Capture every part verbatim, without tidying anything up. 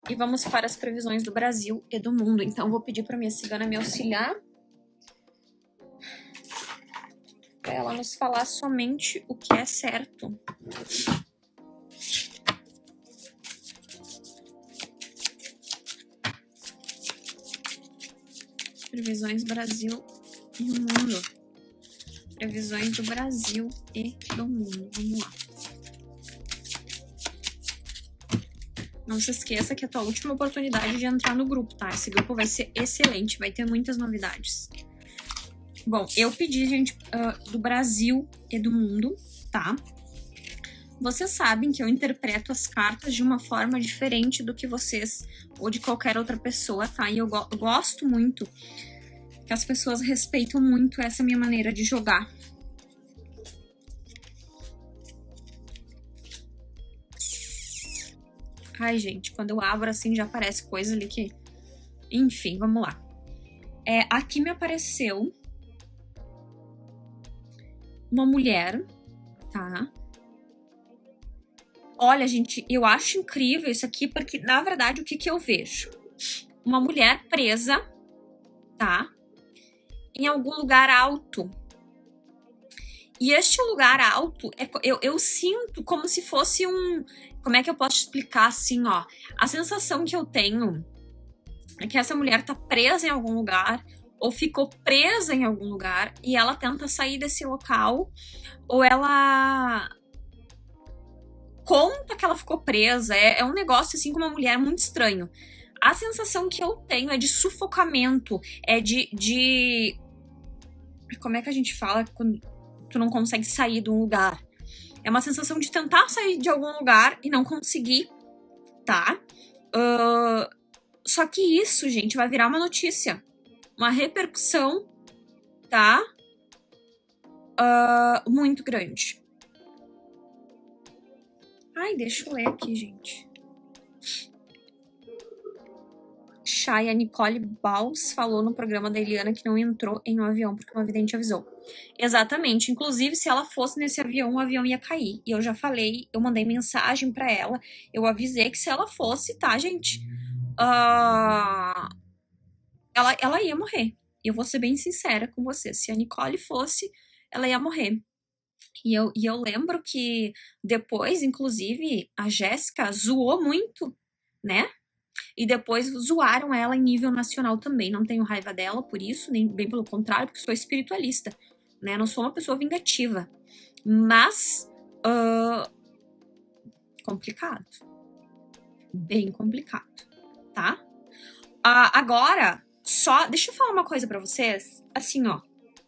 E vamos para as previsões do Brasil e do mundo. Então, vou pedir para minha cigana me auxiliar. Para ela nos falar somente o que é certo. Previsões Brasil e mundo. Previsões do Brasil e do mundo. Vamos lá. Não se esqueça que é a tua última oportunidade de entrar no grupo, tá? Esse grupo vai ser excelente, vai ter muitas novidades. Bom, eu pedi, gente, uh, do Brasil e do mundo, tá? Vocês sabem que eu interpreto as cartas de uma forma diferente do que vocês ou de qualquer outra pessoa, tá? E eu, go eu gosto muito que as pessoas respeitam muito essa minha maneira de jogar. Ai, gente, quando eu abro assim já aparece coisa ali que... Enfim, vamos lá. É, aqui me apareceu uma mulher, tá? Olha, gente, eu acho incrível isso aqui, porque, na verdade, o que que eu vejo? Uma mulher presa, tá? Em algum lugar alto. E este lugar alto, é, eu, eu sinto como se fosse um... Como é que eu posso explicar assim, ó? A sensação que eu tenho é que essa mulher tá presa em algum lugar, ou ficou presa em algum lugar, e ela tenta sair desse local, ou ela conta que ela ficou presa. É, é um negócio assim com uma mulher muito estranho. A sensação que eu tenho é de sufocamento, é de... de... Como é que a gente fala quando tu não consegue sair de um lugar? É uma sensação de tentar sair de algum lugar e não conseguir, tá? Uh, só que isso, gente, vai virar uma notícia. Uma repercussão, tá? Uh, muito grande. Ai, deixa eu ler aqui, gente. Chay, a Nicole Baus falou no programa da Eliana que não entrou em um avião porque uma vidente avisou. Exatamente. Inclusive, se ela fosse nesse avião, o avião ia cair. E eu já falei, eu mandei mensagem pra ela, eu avisei que se ela fosse, tá, gente? Uh, ela, ela ia morrer. Eu vou ser bem sincera com você. Se a Nicole fosse, ela ia morrer. E eu, e eu lembro que depois, inclusive, a Jéssica zoou muito, né? E depois zoaram ela em nível nacional também. Não tenho raiva dela por isso, nem bem pelo contrário, porque sou espiritualista, né? Não sou uma pessoa vingativa. Mas... Uh, complicado. Bem complicado, tá? Uh, agora, só... Deixa eu falar uma coisa pra vocês. Assim, ó.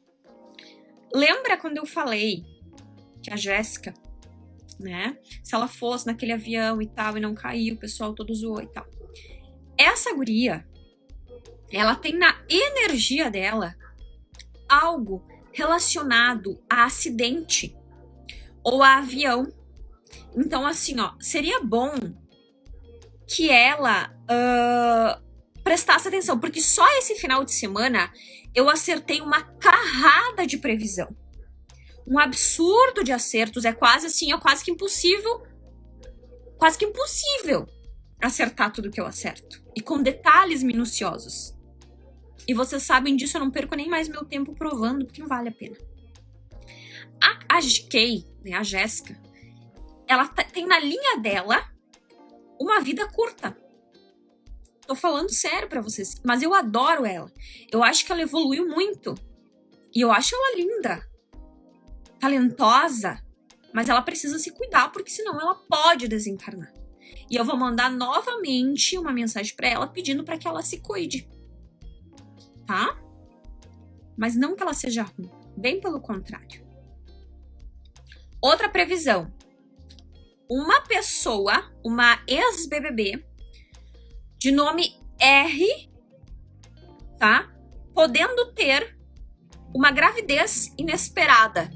Lembra quando eu falei que a Jéssica, né? Se ela fosse naquele avião e tal, e não caiu, o pessoal todo zoou e tal. Essa guria, ela tem na energia dela algo relacionado a acidente ou a avião. Então, assim, ó, seria bom que ela uh, prestasse atenção, porque só esse final de semana eu acertei uma carrada de previsão. Um absurdo de acertos, é quase assim, é quase que impossível, quase que impossível acertar tudo que eu acerto. E com detalhes minuciosos. E vocês sabem disso, eu não perco nem mais meu tempo provando, porque não vale a pena. A, a G K, né, a Jéssica, ela tá, tem na linha dela uma vida curta. Tô falando sério pra vocês, mas eu adoro ela. Eu acho que ela evoluiu muito. E eu acho ela linda. Talentosa. Mas ela precisa se cuidar, porque senão ela pode desencarnar. E eu vou mandar novamente uma mensagem pra ela pedindo pra que ela se cuide. Tá? Mas não que ela seja ruim. Bem pelo contrário. Outra previsão. Uma pessoa, uma ex-B B B, de nome R, tá? Podendo ter uma gravidez inesperada.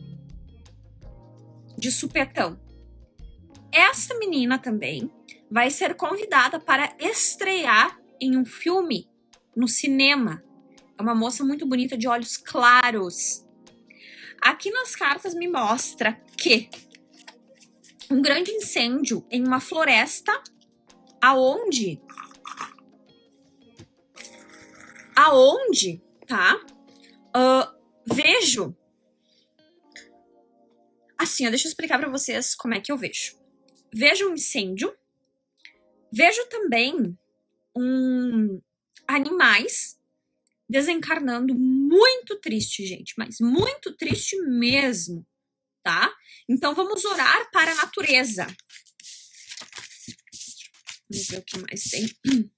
De supetão. Essa menina também vai ser convidada para estrear em um filme no cinema. É uma moça muito bonita, de olhos claros. Aqui nas cartas me mostra que um grande incêndio em uma floresta, aonde aonde, tá? Uh, vejo... Assim, ó, deixa eu explicar pra vocês como é que eu vejo. Vejo um incêndio. Vejo também um... animais desencarnando, muito triste, gente, mas muito triste mesmo, tá? Então vamos orar para a natureza. Vamos ver o que mais tem.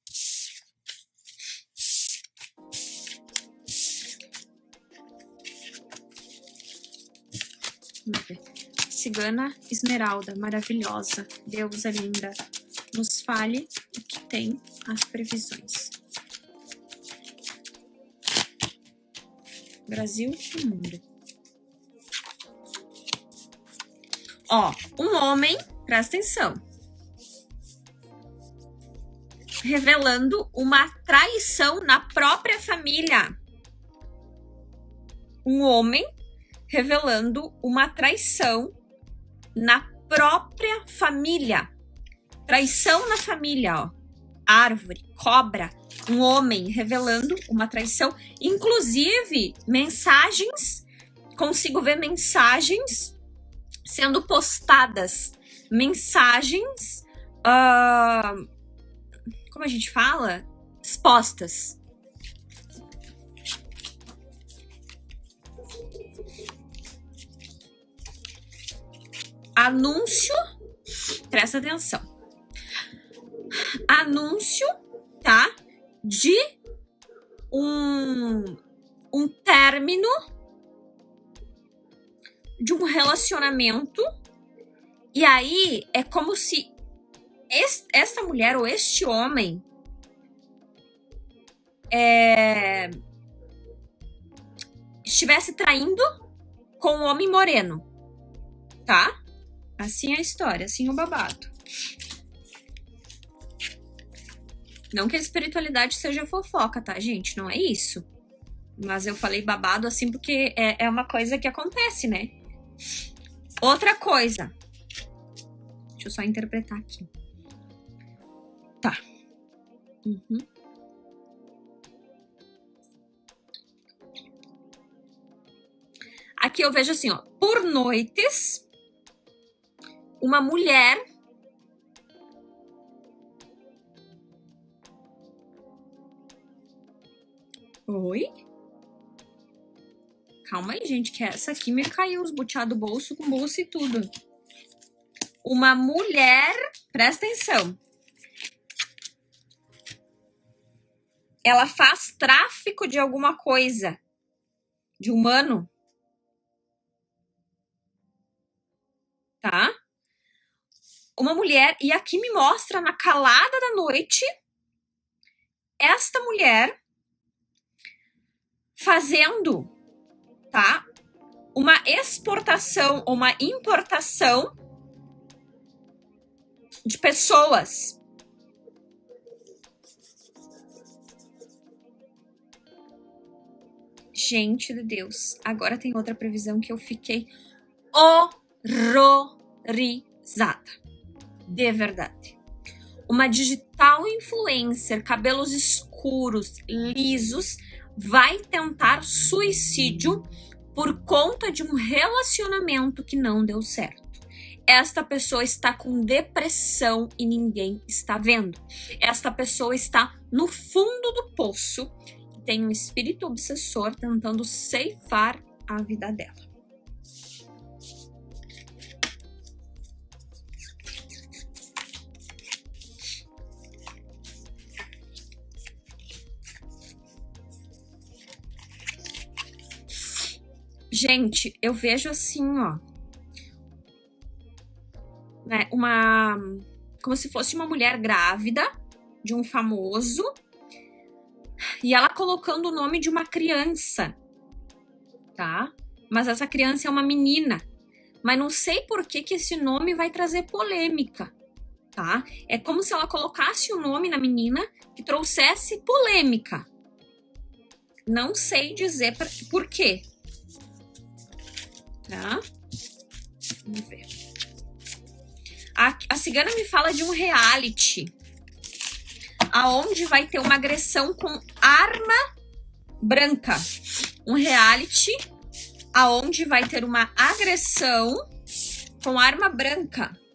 Vamos ver. Cigana Esmeralda, maravilhosa, deusa linda, nos fale o que tem as previsões. Brasil e mundo. Ó, um homem, presta atenção, revelando uma traição na própria família. Um homem revelando uma traição na própria família. Traição na família, ó. Árvore, cobra, um homem revelando uma traição. Inclusive, mensagens, consigo ver mensagens sendo postadas. Mensagens, uh, como a gente fala? Expostas. Anúncio, presta atenção. Anúncio, tá? De um, um término de um relacionamento. E aí é como se este, essa mulher ou este homem é, estivesse traindo com um homem moreno, tá? Assim é a história, assim é o babado. Não que a espiritualidade seja fofoca, tá, gente? Não é isso. Mas eu falei babado assim porque é, é uma coisa que acontece, né? Outra coisa. Deixa eu só interpretar aqui. Tá. Uhum. Aqui eu vejo assim, ó. Por noites, uma mulher... Oi? Calma aí, gente, que essa aqui me caiu os butiá do bolso com bolsa e tudo. Uma mulher, presta atenção. Ela faz tráfico de alguma coisa. De humano. Tá? Uma mulher, e aqui me mostra na calada da noite, esta mulher fazendo, tá, uma exportação ou uma importação de pessoas. Gente de Deus, agora tem outra previsão que eu fiquei horrorizada. De verdade. Uma digital influencer, cabelos escuros, lisos, vai tentar suicídio por conta de um relacionamento que não deu certo. Esta pessoa está com depressão e ninguém está vendo. Esta pessoa está no fundo do poço e tem um espírito obsessor tentando ceifar a vida dela. Gente, eu vejo assim, ó, né, uma, como se fosse uma mulher grávida de um famoso e ela colocando o nome de uma criança, tá? Mas essa criança é uma menina, mas não sei por que que esse nome vai trazer polêmica, tá? É como se ela colocasse o nome na menina que trouxesse polêmica. Não sei dizer pra, por quê. Tá? Vamos ver. A, a cigana me fala de um reality aonde vai ter uma agressão com arma Branca. Um reality aonde vai ter uma agressão com arma branca.